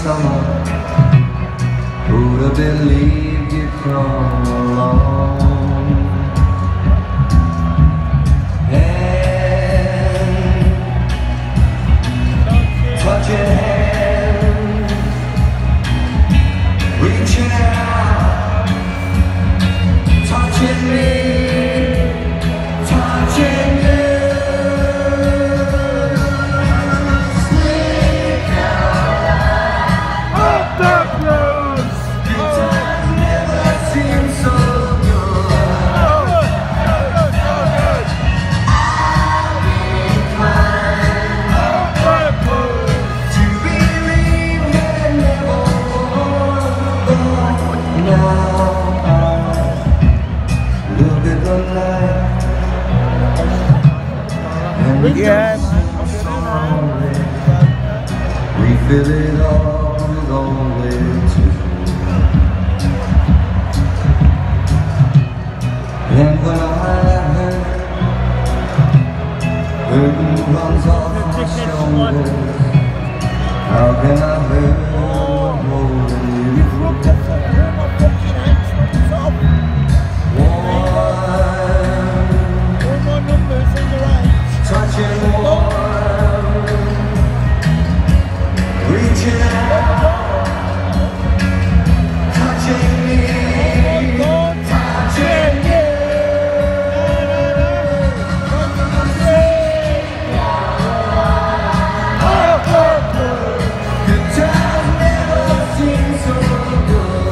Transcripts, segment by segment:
summer. Who'd have believed you'd come along? Hand, touching hands, reaching out, touching me, touching you. Yes. We fill it all with only two. And when I curtain runs off my shoulders, how can I hurt more than you? Touching warm, reaching out, touching me, touching you. Good times never seem so good.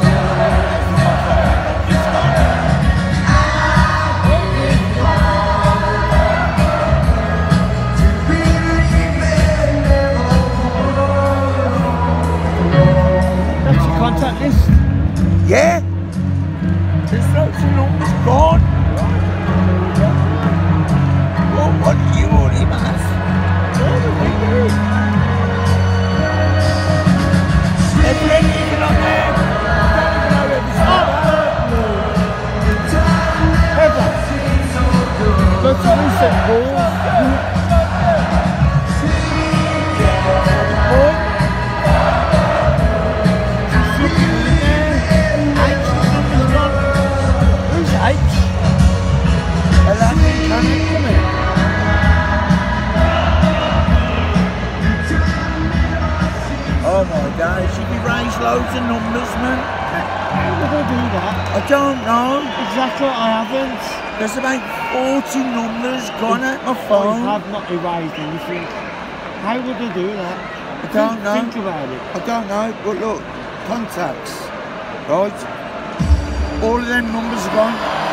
Contact list? Yeah. There's loads of numbers gone. Well, what do you want him as? There's anything on there. Ever. That's what we said, Paul. Oh my God, should we raise loads of numbers, man? How would I do that? I don't know. Exactly, I haven't. There's about 40 numbers gone at my I phone. have not erased anything. How would I do that? I don't know. Think about it. I don't know, but look, contacts, right? All of them numbers are gone.